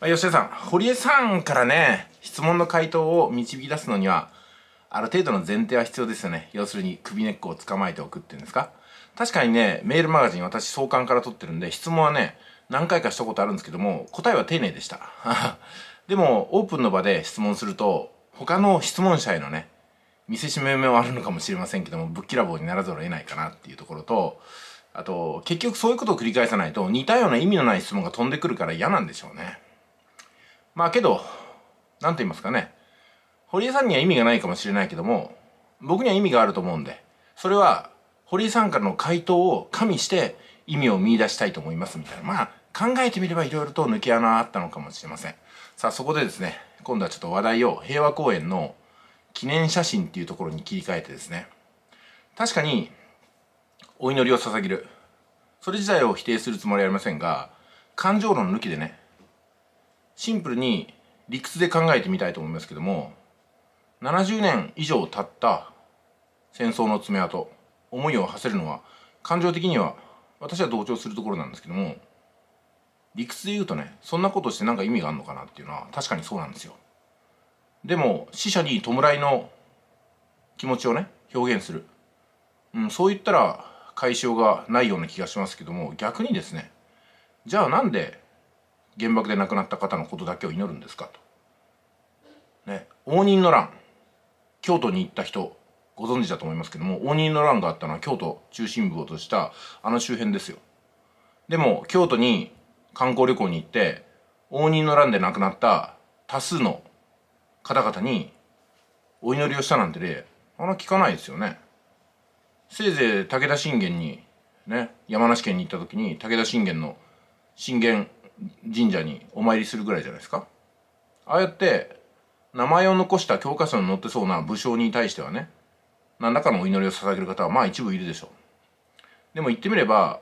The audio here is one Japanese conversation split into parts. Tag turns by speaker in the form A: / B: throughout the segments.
A: 吉田さん、堀江さんからね、質問の回答を導き出すのには、ある程度の前提は必要ですよね。要するに首根っこを捕まえておくっていうんですか。確かにね、メールマガジン私創刊から取ってるんで、質問はね、何回かしたことあるんですけども、答えは丁寧でした。でも、オープンの場で質問すると、他の質問者へのね、見せしめもあるのかもしれませんけども、ぶっきらぼうにならざるを得ないかなっていうところと、あと、結局そういうことを繰り返さないと、似たような意味のない質問が飛んでくるから嫌なんでしょうね。まあけど、なんと言いますかね。堀江さんには意味がないかもしれないけども、僕には意味があると思うんで、それは、堀江さんからの回答を加味して意味を見出したいと思いますみたいな。まあ、考えてみればいろいろと抜け穴あったのかもしれません。さあ、そこでですね、今度はちょっと話題を平和公園の記念写真っていうところに切り替えてですね、確かに、お祈りを捧げる。それ自体を否定するつもりはありませんが、感情論抜きでね、シンプルに理屈で考えてみたいと思いますけども、70年以上経った戦争の爪痕、思いを馳せるのは感情的には私は同調するところなんですけども、理屈で言うとね、そんなことして何か意味があるのかなっていうのは確かにそうなんですよ。でも死者に弔いの気持ちをね表現する、そう言ったら解消がないような気がしますけども、逆にですね、じゃあなんで原爆で亡くなった方のことだけを祈るんですかと。ね、応仁の乱、京都に行った人ご存知だと思いますけども、応仁の乱があったのは京都中心部をとしたあの周辺ですよ。でも京都に観光旅行に行って応仁の乱で亡くなった多数の方々にお祈りをしたなんて例聞かないですよね。せいぜい武田信玄にね、山梨県に行った時に武田信玄の信玄神社にお参りするぐらいじゃないですか。ああやって名前を残した教科書に載ってそうな武将に対してはね、何らかのお祈りを捧げる方はまあ一部いるでしょう。でも言ってみれば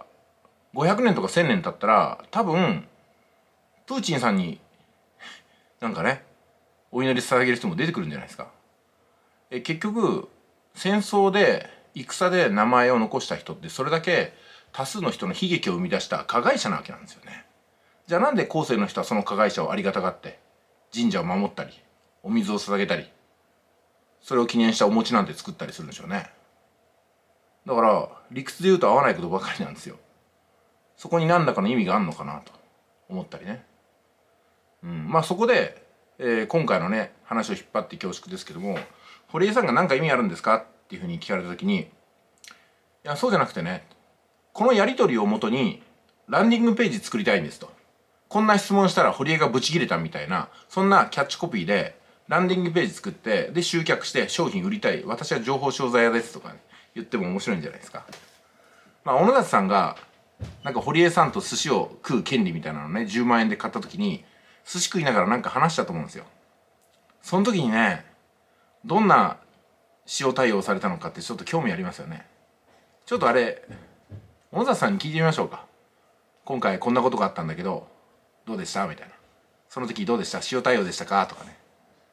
A: 500年とか1000年経ったら多分プーチンさんになんかねお祈り捧げる人も出てくるんじゃないですか。結局戦争で戦で名前を残した人ってそれだけ多数の人の悲劇を生み出した加害者なわけなんですよね。じゃあなんで後世の人はその加害者をありがたがって神社を守ったりお水を捧げたりそれを記念したお餅なんて作ったりするんでしょうね。だから理屈で言うと合わないことばかりなんですよ。そこに何らかの意味があるのかなと思ったりね。まあそこで、今回のね話を引っ張って恐縮ですけども、堀江さんが何か意味あるんですかっていうふうに聞かれた時に、いやそうじゃなくてね、このやり取りをもとにランディングページ作りたいんですと。こんな質問したら堀江がブチ切れたみたいな、そんなキャッチコピーでランディングページ作って、で集客して商品売りたい、私は情報商材屋ですとかね言っても面白いんじゃないですか。まあ小野崎さんがなんか堀江さんと寿司を食う権利みたいなのね10万円で買った時に寿司食いながらなんか話したと思うんですよ。その時にね、どんな塩対応されたのかってちょっと興味ありますよね。ちょっとあれ小野崎さんに聞いてみましょうか。今回こんなことがあったんだけどどうでしたみたいな、その時どうでした、塩対応でしたかとかね。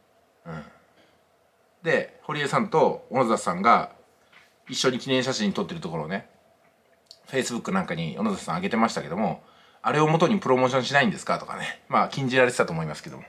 A: で堀江さんと小野崎さんが一緒に記念写真撮ってるところをねフェイスブックなんかに小野崎さん上げてましたけども、あれを元にプロモーションしないんですかとかね、まあ禁じられてたと思いますけども、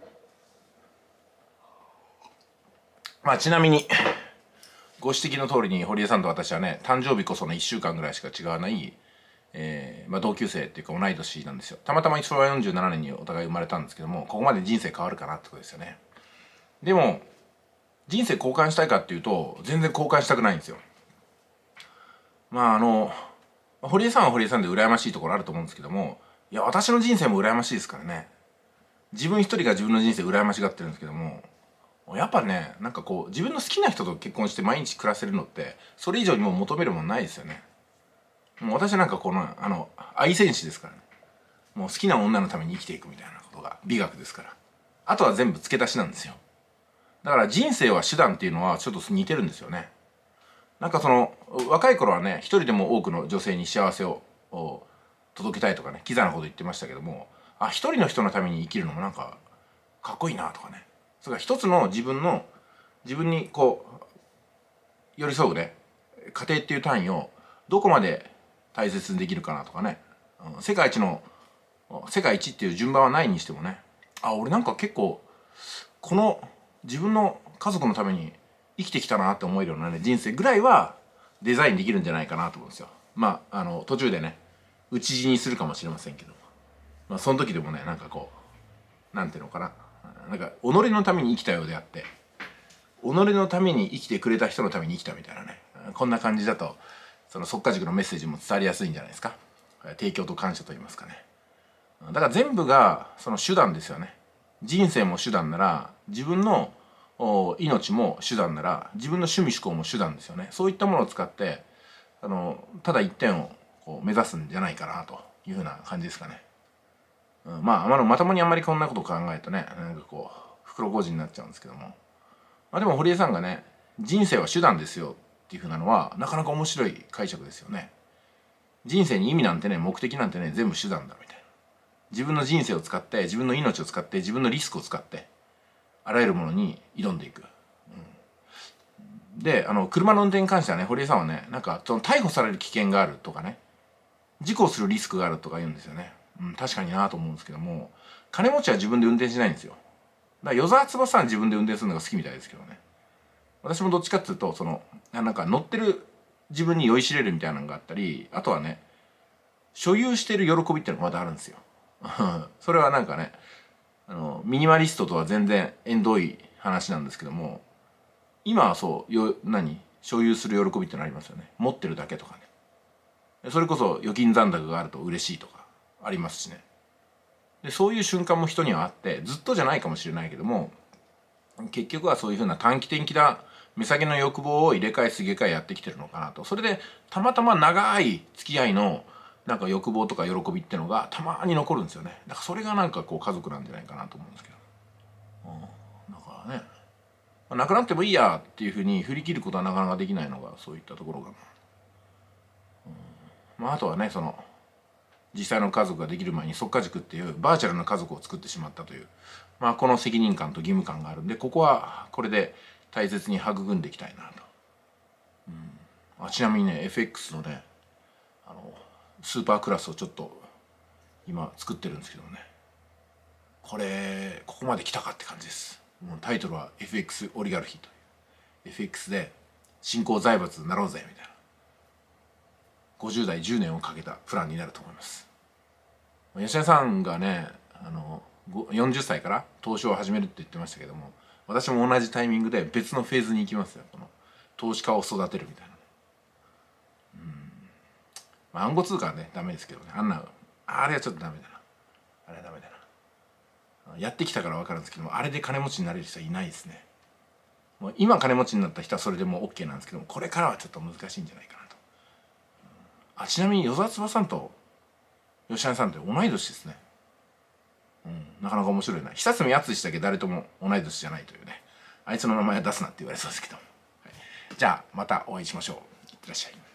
A: まあちなみにご指摘の通りに堀江さんと私はね誕生日こその1週間ぐらいしか違わない、同級生っていうか同い年なんですよ。たまたま昭和47年にお互い生まれたんですけども、ここまで人生変わるかなってことですよね。でも人生交換したいかっていうと全然交換したくないんですよ。まあ堀江さんは堀江さんで羨ましいところあると思うんですけども、いや私の人生も羨ましいですからね。自分一人が自分の人生羨ましがってるんですけども、やっぱねなんかこう自分の好きな人と結婚して毎日暮らせるのってそれ以上にもう求めるもんないですよね。もう私なんかこの愛戦士ですからね。もう好きな女のために生きていくみたいなことが美学ですから、あとは全部付け足しなんですよ。だから人生は手段っていうのはちょっと似てるんですよね。なんかその若い頃はね一人でも多くの女性に幸せを届けたいとかねキザなこと言ってましたけども、一人の人のために生きるのもなんかかっこいいなとかね、それから一つの自分にこう寄り添うね家庭っていう単位をどこまで大切にできるかなとかね、世界一っていう順番はないにしてもね、 俺なんか結構この自分の家族のために生きてきたなって思えるようなね人生ぐらいはデザインできるんじゃないかなと思うんですよ。途中でね討ち死にするかもしれませんけど、その時でもねなんかこうなんていうのかな、なんか己のために生きたようであって己のために生きてくれた人のために生きたみたいなね、こんな感じだとその即家塾のメッセージも伝わりやすいんじゃないですか。提供と感謝と言いますかね。だから全部がその手段ですよね。人生も手段なら自分の命も手段なら自分の趣味思考も手段ですよね。そういったものを使ってただ一点をこう目指すんじゃないかなというふうな感じですかね。まともにあんまりこんなことを考えるとねなんかこう袋小路になっちゃうんですけども、でも堀江さんがね人生は手段ですよっていうふうなのはなかなか面白い解釈ですよね。人生に意味なんてね目的なんてね全部手段だみたいな。自分の人生を使って自分の命を使って自分のリスクを使ってあらゆるものに挑んでいく。で車の運転に関してはね堀江さんはねなんかその逮捕される危険があるとかね事故をするリスクがあるとか言うんですよね。確かになと思うんですけども、金持ちは自分で運転しないんですよ。だから与沢翼さん自分で運転するのが好きみたいですけどね。私もどっちかっていうとなんか乗ってる自分に酔いしれるみたいなのがあったり、あとはね所有してる喜びっていうのがまだあるんですよ。それはなんかねミニマリストとは全然縁遠い話なんですけども、今は所有する喜びってのありますよね。持ってるだけとかね、それこそ預金残高があると嬉しいとかありますしね。でそういう瞬間も人にはあって、ずっとじゃないかもしれないけども結局はそういうふうな短期的な目先の欲望を入れ替えすげ替えやってきてるのかなと。それでたまたま長い付き合いのなんか欲望とか喜びってのがたまに残るんですよね。だからそれがなんかこう家族なんじゃないかなと思うんですけど、だからねなくなってもいいやっていうふうに振り切ることはなかなかできないのがそういったところが、あとはね実際の家族ができる前に即家塾っていうバーチャルな家族を作ってしまったという、この責任感と義務感があるんで、ここはこれで大切に育んでいきたいなと。ちなみにね FX のねスーパークラスをちょっと今作ってるんですけどね、ここまで来たかって感じです。もうタイトルは FX オリガルヒという FX で新興財閥になろうぜみたいな50代10年をかけたプランになると思います。吉田さんがね40歳から投資を始めるって言ってましたけども、私も同じタイミングで別のフェーズに行きますよ。投資家を育てるみたいな。暗号通貨はねダメですけどね、あれはちょっとダメだな、あれはダメだな。やってきたから分かるんですけども、あれで金持ちになれる人はいないですね。もう今金持ちになった人はそれでもう OK なんですけども、これからはちょっと難しいんじゃないかなと。ちなみに与沢翼さんと吉谷さんって同い年ですね。なかなか面白いな。久住淳だけ誰とも同い年じゃないというね。あいつの名前は出すなって言われそうですけど、じゃあまたお会いしましょう。いってらっしゃい。